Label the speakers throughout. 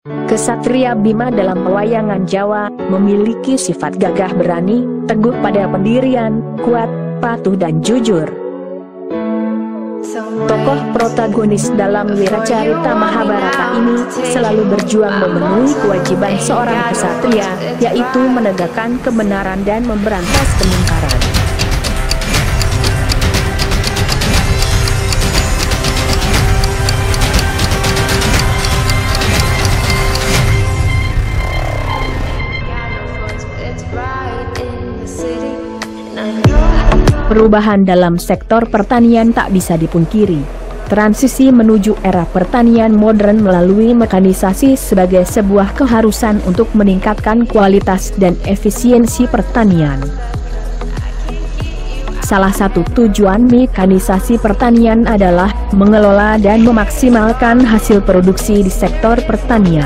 Speaker 1: Kesatria Bima dalam pewayangan Jawa memiliki sifat gagah berani, teguh pada pendirian, kuat, patuh dan jujur. Tokoh protagonis dalam Wiracarita Mahabharata ini selalu berjuang memenuhi kewajiban seorang kesatria, yaitu menegakkan kebenaran dan memberantas kemungkaran. Perubahan dalam sektor pertanian tak bisa dipungkiri. Transisi menuju era pertanian modern melalui mekanisasi sebagai sebuah keharusan untuk meningkatkan kualitas dan efisiensi pertanian. Salah satu tujuan mekanisasi pertanian adalah mengelola dan memaksimalkan hasil produksi di sektor pertanian.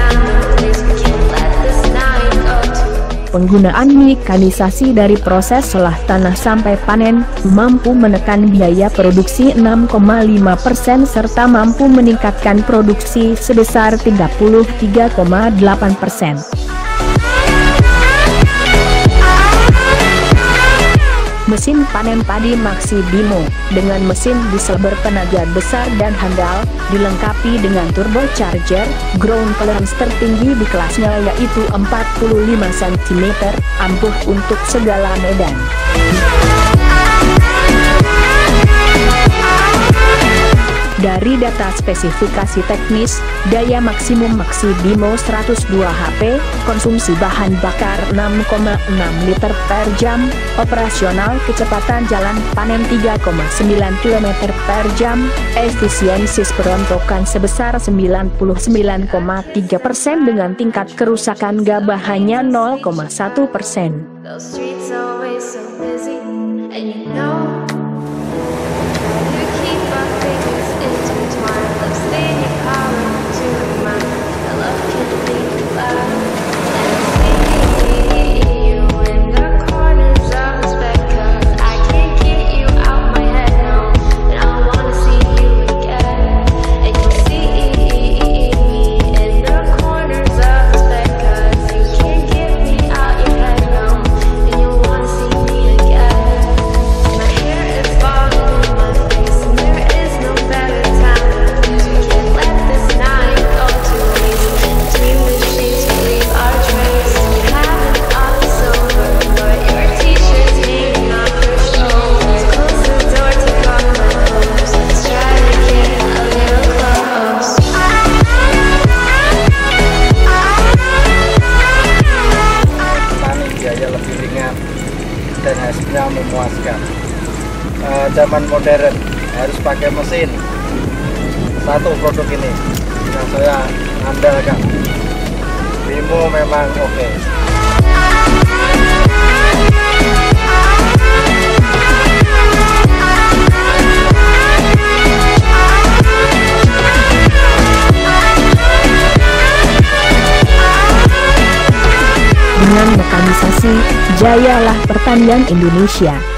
Speaker 1: Penggunaan mekanisasi dari proses olah tanah sampai panen mampu menekan biaya produksi 6,5% serta mampu meningkatkan produksi sebesar 33,8%. Mesin panen padi Maxi Bimo dengan mesin diesel bertenaga besar dan handal, dilengkapi dengan turbocharger, ground clearance tertinggi di kelasnya yaitu 45 cm, ampuh untuk segala medan. Dari data spesifikasi teknis, daya maksimum Maxi Bimo 102 HP, konsumsi bahan bakar 6,6 liter per jam, operasional kecepatan jalan panen 3,9 km per jam, efisiensi perontokan sebesar 99,3% dengan tingkat kerusakan gabah hanya 0,1%.
Speaker 2: Dan hasilnya memuaskan. Zaman modern harus pakai mesin. Satu produk ini yang saya andalkan. Bimo memang oke.
Speaker 1: Dengan mekanisasi, jayalah pertanian Indonesia.